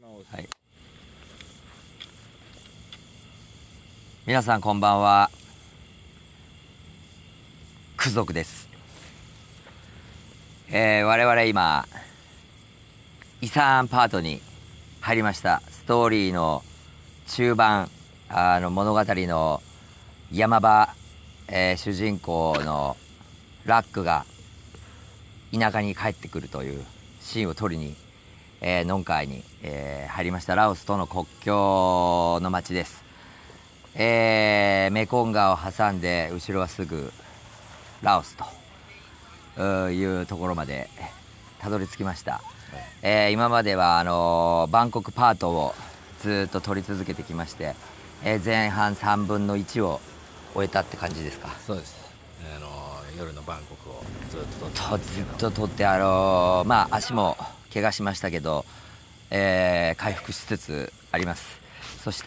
はい、皆さんこんばんは。ク族です。我々今イサーンパートに入りました。ストーリーの中盤、物語の山場、主人公のラックが田舎に帰ってくるというシーンを撮りに、ノンカイに、入りました。ラオスとの国境の町です。メコン川を挟んで後ろはすぐラオスというところまでたどり着きました。今まではバンコクパートをずっと撮り続けてきまして、前半3分の1を終えたって感じですか？ そうです。夜のバンコクをずっと撮って足も怪我しましたけど、回復しつつあります。そして、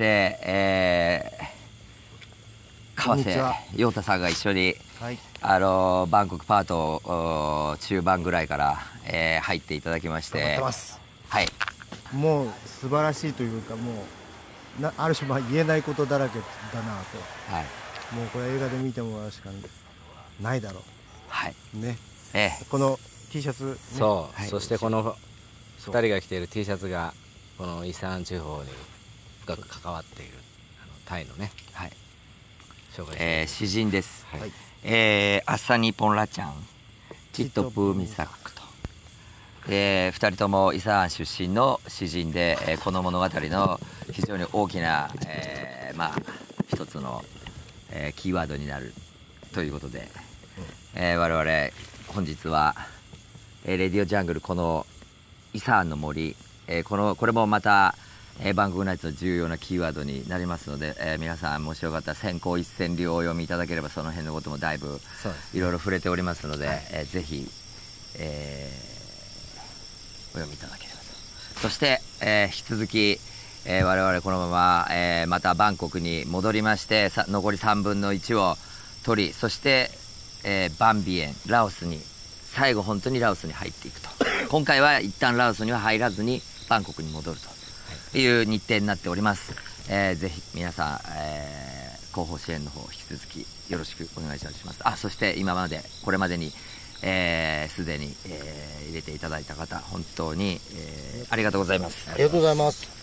川瀬陽太さんが一緒に、はい、バンコクパート中盤ぐらいから、入っていただきまして、はい、 もう素晴らしいというか、もうある種言えないことだらけだなと、はい、もうこれ映画で見てもらうしかないだろう、はいね、この T シャツ、ね、 そう、はい、そしてこの2人が着ている T シャツがこのイサーン地方に深く関わっているタイのね、はい、 紹介詩人です。はい、アッサニポンラチャンチットプーミサックと、2人ともイサーン出身の詩人で、この物語の非常に大きな、一つの、キーワードになるということで、我々本日は、レディオジャングルこのイサーンの森、これもまた、バンコクナイツの重要なキーワードになりますので、皆さんもしよかったら先行一線流をお読みいただければその辺のこともだいぶいろいろ触れておりますので、ぜひ、お読みいただければと。そして、引き続き、我々このまま、またバンコクに戻りまして残り3分の1を取り、そして、バンビエンラオスに最後本当にラオスに入っていくと今回は一旦ラオスには入らずにバンコクに戻るという日程になっております。ぜひ皆さん、広報支援の方引き続きよろしくお願いします。そしてこれまでにすでに、入れていただいた方本当に、ありがとうございます。 ありがとうございます。